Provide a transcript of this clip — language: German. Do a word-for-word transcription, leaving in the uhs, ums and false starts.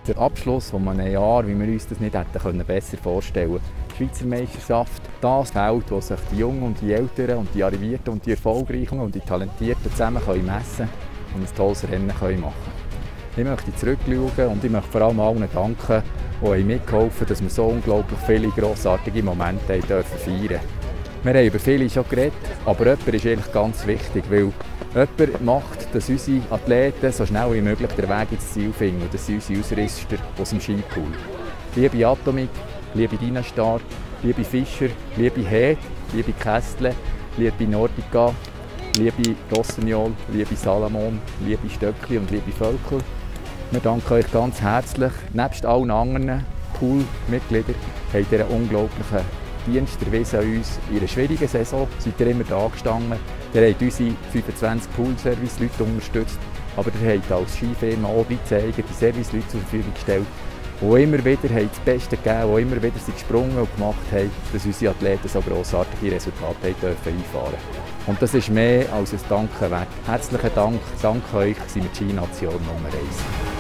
Der Abschluss von einem Jahr, wie wir uns das nicht hätten besser vorstellen können. Die Schweizer Meisterschaft, das Feld, wo sich die Jungen und die Älteren und die Arrivierten und die Erfolgreichen und die Talentierten zusammen können messen und ein tolles Rennen können machen können. Ich möchte zurückschauen und ich möchte vor allem allen danken, die mitgeholfen haben, dass wir so unglaublich viele grossartige Momente feiern dürfen. Wir haben über viele schon geredet, aber jemand ist eigentlich ganz wichtig, weil jemand macht, dass unsere Athleten so schnell wie möglich den Weg ins Ziel finden. Das sind unsere Ausrüster aus dem Skipool. Liebe Atomic, liebe Dynastar, liebe Fischer, liebe Head, liebe Kästle, liebe Nordica, liebe Rossignol, liebe Salomon, liebe Stöckli und liebe Völkel. Wir danken euch ganz herzlich. Nebst allen anderen Pool-Mitgliedern habt ihr einen unglaublichen Dienst erwiesen an uns. In einer schwierigen Saison seid ihr immer da gestanden. Ihr habt unsere fünfundzwanzig Pool-Service-Leute unterstützt. Aber ihr habt als Skifirma auch dreizehn die Service-Leute zur Verfügung gestellt, die immer wieder das Beste gegeben, die immer wieder sind gesprungen und gemacht haben, dass unsere Athleten so grossartige Resultate einfahren dürfen. Und das ist mehr als ein Danken wert. Herzlichen Dank, dank euch sind wir die Ski-Nation Nummer eins.